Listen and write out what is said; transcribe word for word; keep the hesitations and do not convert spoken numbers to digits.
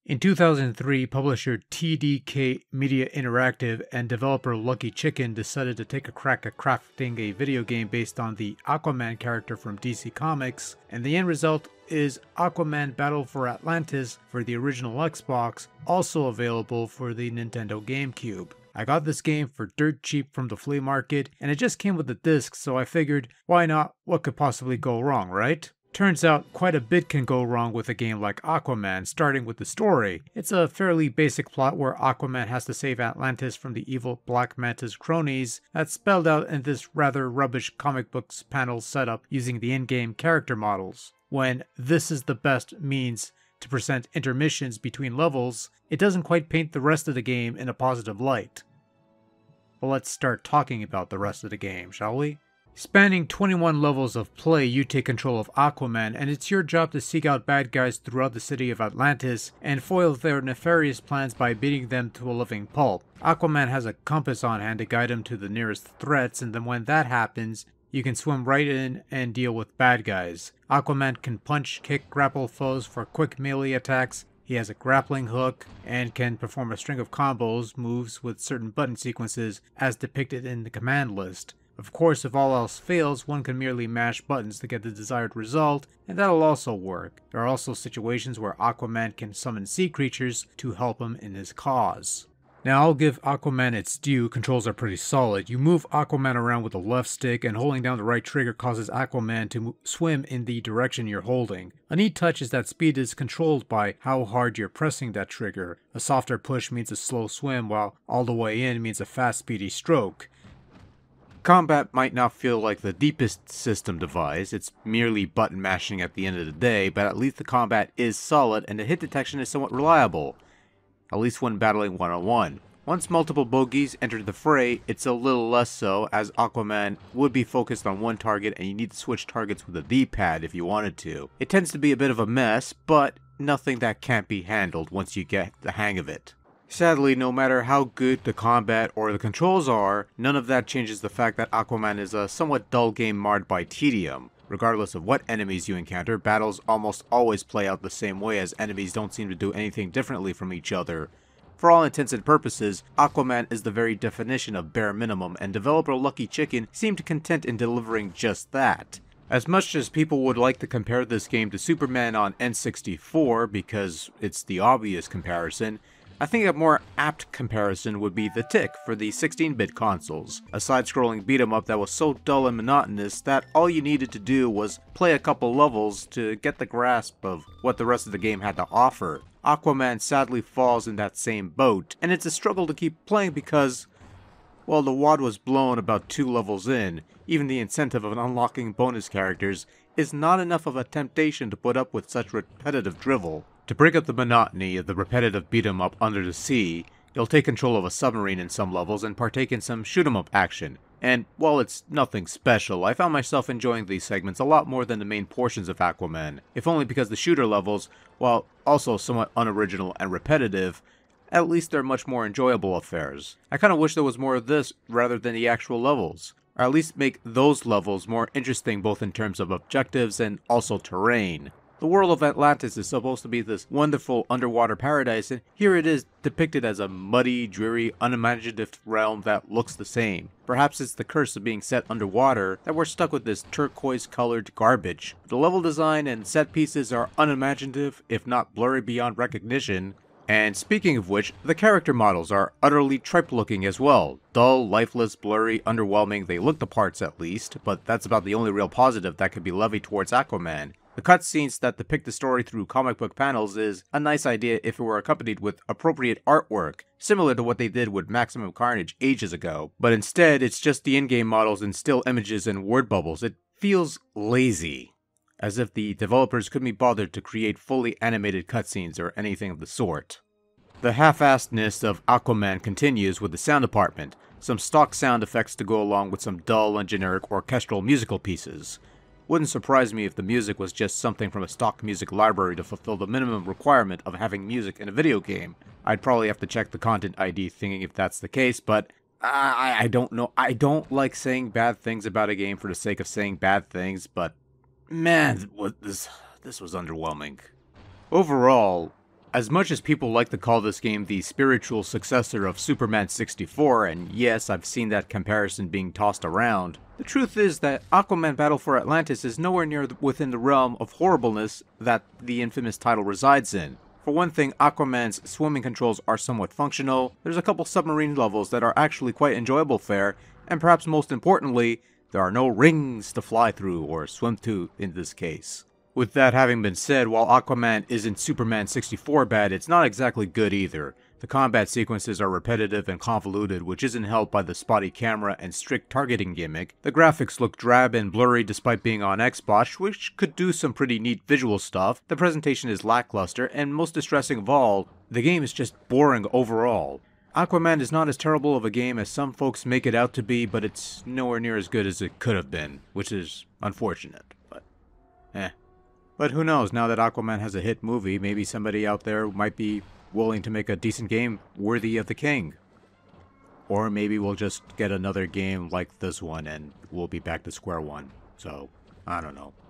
In two thousand three, publisher T D K Media Interactive and developer Lucky Chicken decided to take a crack at crafting a video game based on the Aquaman character from D C Comics, and the end result is Aquaman Battle for Atlantis for the original Xbox, also available for the Nintendo GameCube. I got this game for dirt cheap from the flea market, and it just came with the disc, so I figured, why not? What could possibly go wrong, right? Turns out quite a bit can go wrong with a game like Aquaman, starting with the story. It's a fairly basic plot where Aquaman has to save Atlantis from the evil Black Manta's cronies, that's spelled out in this rather rubbish comic books panel setup using the in-game character models. When this is the best means to present intermissions between levels, it doesn't quite paint the rest of the game in a positive light. But let's start talking about the rest of the game, shall we? Spanning twenty-one levels of play, you take control of Aquaman, and it's your job to seek out bad guys throughout the city of Atlantis and foil their nefarious plans by beating them to a living pulp. Aquaman has a compass on hand to guide him to the nearest threats, and then when that happens, you can swim right in and deal with bad guys. Aquaman can punch, kick, grapple foes for quick melee attacks. He has a grappling hook and can perform a string of combos moves with certain button sequences as depicted in the command list. Of course, if all else fails, one can merely mash buttons to get the desired result, and that'll also work. There are also situations where Aquaman can summon sea creatures to help him in his cause. Now, I'll give Aquaman its due, controls are pretty solid. You move Aquaman around with the left stick, and holding down the right trigger causes Aquaman to swim in the direction you're holding. A neat touch is that speed is controlled by how hard you're pressing that trigger. A softer push means a slow swim, while all the way in means a fast, speedy stroke. Combat might not feel like the deepest system devised, it's merely button mashing at the end of the day, but at least the combat is solid and the hit detection is somewhat reliable, at least when battling one-on-one. Once multiple bogeys enter the fray, it's a little less so, as Aquaman would be focused on one target and you need to switch targets with a D-pad if you wanted to. It tends to be a bit of a mess, but nothing that can't be handled once you get the hang of it. Sadly, no matter how good the combat or the controls are, none of that changes the fact that Aquaman is a somewhat dull game marred by tedium. Regardless of what enemies you encounter, battles almost always play out the same way, as enemies don't seem to do anything differently from each other. For all intents and purposes, Aquaman is the very definition of bare minimum, and developer Lucky Chicken seemed content in delivering just that. As much as people would like to compare this game to Superman on N sixty-four, because it's the obvious comparison, I think a more apt comparison would be The Tick for the sixteen bit consoles, a side-scrolling beat-em-up that was so dull and monotonous that all you needed to do was play a couple levels to get the grasp of what the rest of the game had to offer. Aquaman sadly falls in that same boat, and it's a struggle to keep playing because, well, the wad was blown about two levels in. Even the incentive of unlocking bonus characters is not enough of a temptation to put up with such repetitive drivel. To break up the monotony of the repetitive beat-em-up under the sea, you'll take control of a submarine in some levels and partake in some shoot-em-up action. And while it's nothing special, I found myself enjoying these segments a lot more than the main portions of Aquaman, if only because the shooter levels, while also somewhat unoriginal and repetitive, at least they're much more enjoyable affairs. I kinda wish there was more of this rather than the actual levels, or at least make those levels more interesting both in terms of objectives and also terrain. The world of Atlantis is supposed to be this wonderful underwater paradise, and here it is depicted as a muddy, dreary, unimaginative realm that looks the same. Perhaps it's the curse of being set underwater that we're stuck with this turquoise-colored garbage. The level design and set pieces are unimaginative, if not blurry beyond recognition. And speaking of which, the character models are utterly tripe-looking as well. Dull, lifeless, blurry, underwhelming, they look the parts at least, but that's about the only real positive that could be levied towards Aquaman. The cutscenes that depict the story through comic book panels is a nice idea if it were accompanied with appropriate artwork, similar to what they did with Maximum Carnage ages ago. But instead, it's just the in-game models and still images and word bubbles. It feels lazy, as if the developers couldn't be bothered to create fully animated cutscenes or anything of the sort. The half-assedness of Aquaman continues with the sound department, some stock sound effects to go along with some dull and generic orchestral musical pieces. Wouldn't surprise me if the music was just something from a stock music library to fulfill the minimum requirement of having music in a video game. I'd probably have to check the content I D thinking if that's the case, but I, I don't know. I don't like saying bad things about a game for the sake of saying bad things, but man, what this this was underwhelming. Overall, As much as people like to call this game the spiritual successor of Superman sixty-four, and yes, I've seen that comparison being tossed around, the truth is that Aquaman Battle for Atlantis is nowhere near within the realm of horribleness that the infamous title resides in. For one thing, Aquaman's swimming controls are somewhat functional, there's a couple submarine levels that are actually quite enjoyable fare, and perhaps most importantly, there are no rings to fly through or swim to in this case. With that having been said, while Aquaman isn't Superman sixty-four bad, it's not exactly good either. The combat sequences are repetitive and convoluted, which isn't helped by the spotty camera and strict targeting gimmick. The graphics look drab and blurry despite being on Xbox, which could do some pretty neat visual stuff. The presentation is lackluster, and most distressing of all, the game is just boring overall. Aquaman is not as terrible of a game as some folks make it out to be, but it's nowhere near as good as it could have been, which is unfortunate, but eh. But who knows, now that Aquaman has a hit movie, maybe somebody out there might be willing to make a decent game worthy of the king. Or maybe we'll just get another game like this one and we'll be back to square one. So, I don't know.